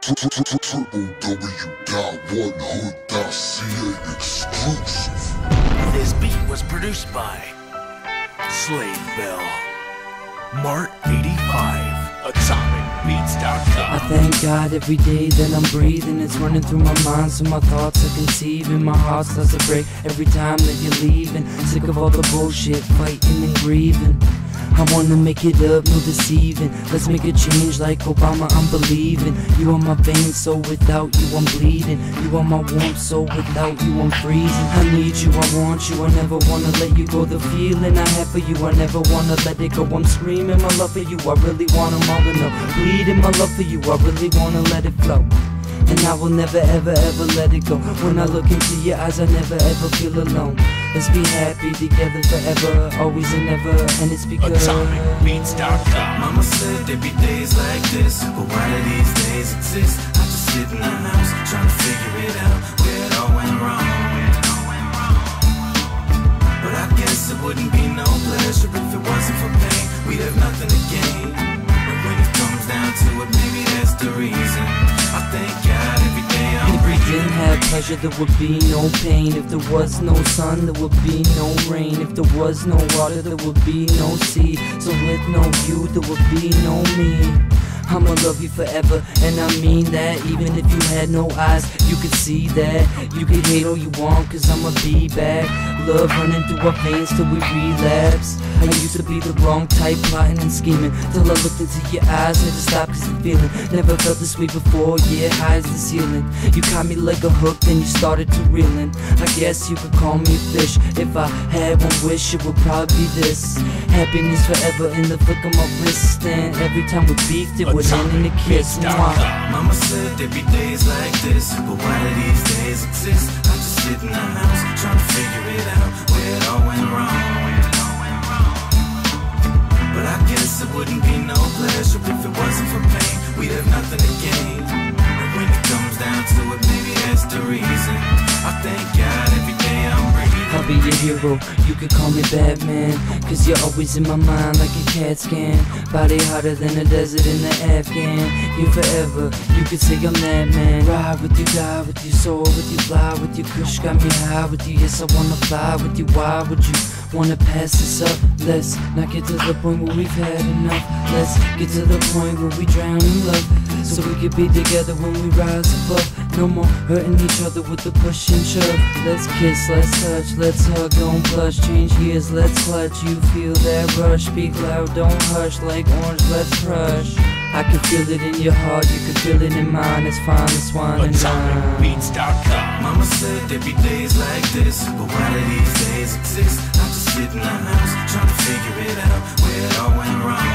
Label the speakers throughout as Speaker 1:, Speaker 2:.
Speaker 1: www.onehood.ca exclusive.
Speaker 2: This beat was produced by Slave Bell, Mart 85, AtomicBeats.com.
Speaker 3: I thank God every day that I'm breathing. It's running through my mind, so my thoughts are conceiving. My heart starts to break every time that you're leaving. Sick of all the bullshit, fighting and grieving. I wanna make it up, no deceiving. Let's make a change like Obama, I'm believing. You are my veins, so without you I'm bleeding. You are my warmth, so without you I'm freezing. I need you, I want you, I never wanna let you go. The feeling I have for you, I never wanna let it go. I'm screaming my love for you, I really wanna more than know. Bleeding my love for you, I really wanna let it flow. And I will never ever ever let it go. When I look into your eyes, I never ever feel alone. Let's be happy together forever, always and never. And it's because
Speaker 2: AtomicBeats.com.
Speaker 4: Mama said there'd be days like this, but why do these days exist? I just sit in the house trying to figure it out, where it all went wrong. But I guess it wouldn't be no pleasure if it wasn't for pain. We'd have nothing to gain. But when it comes down to it, maybe that's the reason. I thank God every day I'm
Speaker 3: if we
Speaker 4: breathing.
Speaker 3: didn't have pleasure, there would be no pain. If there was no sun, there would be no rain. If there was no water, there would be no sea. So with no you, there would be no me. I'ma love you forever, and I mean that. Even if you had no eyes, you could see that. You could hate all you want, cause I'ma be back. Love running through our veins till we relapse. I used to be the wrong type, plotting and scheming, till I looked into your eyes, had to stop cause the feeling never felt this way before, yeah, high as the ceiling. You caught me like a hook, then you started to reeling. I guess you could call me a fish. If I had one wish, it would probably be this: happiness forever in the flick of my wrist. And every time we beefed, it would end in a kiss.
Speaker 4: Mama said there'd be days like this, but why do these days exist? I just sit in the house trying to figure it out, where it all went wrong. But I guess it wouldn't be no pleasure if it wasn't for pain. We'd have nothing to gain. And when it comes down to it, maybe that's the reason. I thank God every day I'm breathing.
Speaker 3: I'll be your hero, you could call me Batman, cause you're always in my mind like a CAT scan. Body hotter than a desert in the Afghan. You forever, you could say I'm that man. Ride with you, die with you, soar with you, fly with you. Kush got me high with you, yes I wanna fly with you. Why would you wanna pass this up? Let's not get to the point where we've had enough. Let's get to the point where we drown in love, so we could be together when we rise above. No more hurting each other with the push and shove. Let's kiss, let's touch, let's hug, don't blush. Change gears, let's clutch. You feel that rush, speak loud, don't hush. Like orange, let's crush. I can feel it in your heart, you can feel it in mine. It's fine, it's wine and dine.
Speaker 2: AtomicBeats.com.
Speaker 4: Mama said there'd be days like this, but why do these days exist? I just sit in the house trying to figure it out, where it all went wrong.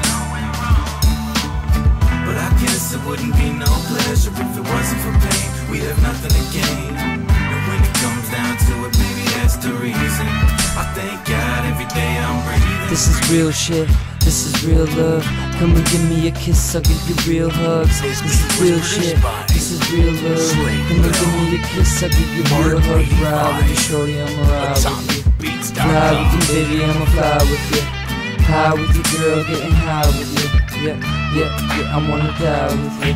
Speaker 4: But I guess it wouldn't be no pleasure if it wasn't for pain. We'd have nothing to gain. And when it comes down to it, maybe that's the reason. I thank God every day I'm breathing.
Speaker 3: This is real shit, this is real love. Come and give me a kiss, I'll give you real hugs. This is real shit, this is real love. Come and give me a kiss, I'll give you real hugs. Ride with you, shorty, I'ma ride with you. Fly with you, baby, I'ma fly with you. High with you, girl, getting high with you. Yeah, yeah, yeah, I wanna die with you.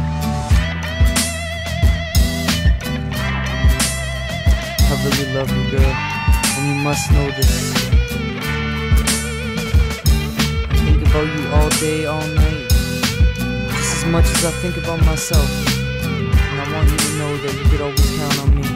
Speaker 3: I really love you, girl, and you must know this. I think about you all day, all night, just as much as I think about myself. And I want you to know that you could always count on me.